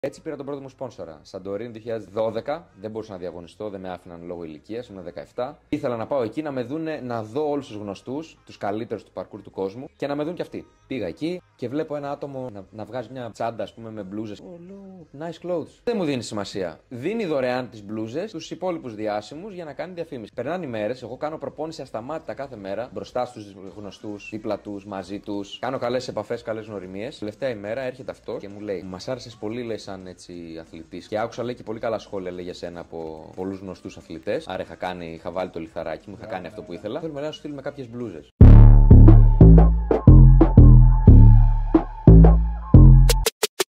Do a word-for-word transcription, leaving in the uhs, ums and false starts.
Έτσι πήρα τον πρώτο μου σπόνσορα. Σαντορίνη δύο χιλιάδες δώδεκα, δεν μπορούσα να διαγωνιστώ, δεν με άφηναν λόγω ηλικίας, ήμουν δεκαεπτά. Ήθελα να πάω εκεί να με δούνε, να δω όλους τους γνωστούς, τους καλύτερους του παρκούρ του κόσμου και να με δουν κι αυτοί. Πήγα εκεί και βλέπω ένα άτομο να, να βγάζει μια τσάντα, ας πούμε, με μπλούζες. Oh, nice clothes. Δεν μου δίνει σημασία. Δίνει δωρεάν τις μπλούζες στους υπόλοιπους διάσημους για να κάνει διαφήμιση. Περνάνε οι μέρες, εγώ κάνω προπόνηση ασταμάτητα κάθε μέρα μπροστά στους γνωστούς, δίπλα τους, μαζί τους. Κάνω καλές επαφές, καλές γνωριμίες. Τελευταία ημέρα έρχεται αυτό και μου λέει: Μας άρεσες πολύ, λέει, σαν έτσι αθλητής. Και άκουσα, λέει, και πολύ καλά σχόλια, λέει, για σένα από πολλούς γνωστούς αθλητές. Άρα είχα, κάνει, είχα βάλει το λιθαράκι μου, είχα κάνει αυτό που ήθελα. Θέλουμε να σου στείλουμε κάποιες μπλούζες.